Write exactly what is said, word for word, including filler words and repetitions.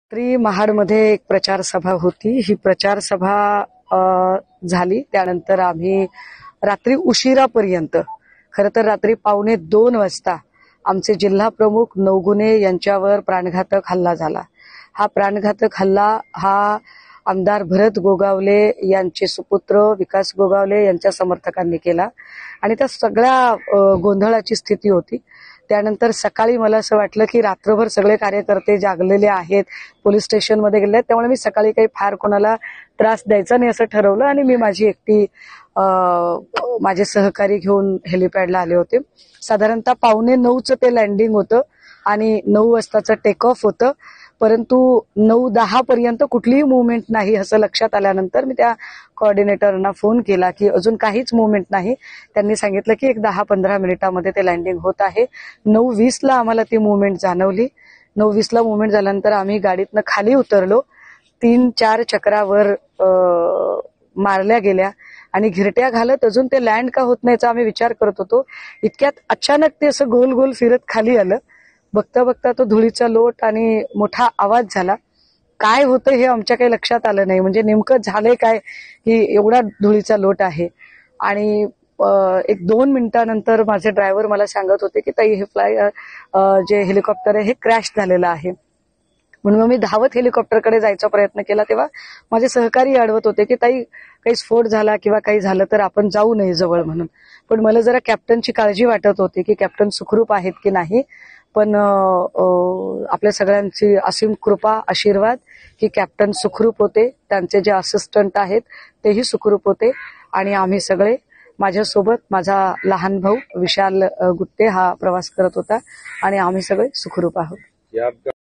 रात्री महाडमध्ये एक प्रचार सभा होती। ही प्रचार सभा अ, झाली त्यानंतर आम्ही रात्री उशिरापर्यंत खरं तर रात्री पावणे दोन वाजता आमचे जिल्हा प्रमुख नवगुणे यांच्यावर प्राणघातक हल्ला झाला। हा प्राणघातक हल्ला हा आमदार भरत गोगावले यांचे सुपुत्र विकास गोगावले यांच्या समर्थकांनी केला आणि त्या सगळ्या गोंधळाची स्थिती होती। त्यानंतर सकाळी मला असं वाटलं की रात्रभर सगळे कार्यकर्ते जागलेले आहेत, पोलीस स्टेशनमध्ये गेले, त्यामुळे मी सकाळी काही फार कोणाला त्रास द्यायचा नाही असं ठरवलं आणि मी माझी एकटी माझे सहकारी घेऊन हेलिपॅडला आले होते। साधारणतः पावणे नऊचं ते लँडिंग होतं आणि नऊ वाजताचं टेक ऑफ होतं, परंतु नऊ दहा पर्यंत कुठलीही मुवमेंट नाही असं लक्षात आल्यानंतर मी त्या कोऑर्डिनेटरना फोन केला की अजून काहीच मुवमेंट नाही। त्यांनी सांगितलं की एक दहा पंधरा मिनिटांमध्ये ते लँडिंग होत आहे। नऊ वीस ला आम्हाला ती मुवमेंट जाणवली। नऊ वीस ला मुवमेंट झाल्यानंतर आम्ही गाडीतनं खाली उतरलो। तीन चार चक्रावर मारल्या गेल्या आणि घिरट्या घालत अजून ते लँड का होत नाहीचा आम्ही विचार करत होतो। इतक्यात अचानक ते असं गोल गोल फिरत खाली आलं। बघता बघता तो धुळीचा लोट आणि मोठा आवाज झाला। काय होतं हे आमच्या काही लक्षात आलं नाही, म्हणजे नेमकं झालंय काय की एवढा धुळीचा लोट आहे। आणि एक दोन मिनिटानंतर माझे ड्रायव्हर मला सांगत होते की ताई हे फ्लाय जे हेलिकॉप्टर आहे हे क्रॅश झालेलं आहे। म्हणून मी धावत हेलिकॉप्टरकडे जायचा प्रयत्न केला तेव्हा माझे सहकारी अडवत होते की ताई काही स्फोट झाला किंवा काही झालं तर आपण जाऊ नये जवळ म्हणून। पण मला जरा कॅप्टनची काळजी वाटत होती की कॅप्टन सुखरूप आहेत की नाही, पण आपल्या सगळ्यांची असीम कृपा आशीर्वाद की कॅप्टन सुखरूप होते, त्यांचे जे असिस्टंट आहेत तेही सुखरूप होते आणि आम्ही सगळे, माझ्यासोबत माझा लहान भाऊ विशाल गुट्टे हा प्रवास करत होता आणि आम्ही सगळे सुखरूप आहोत।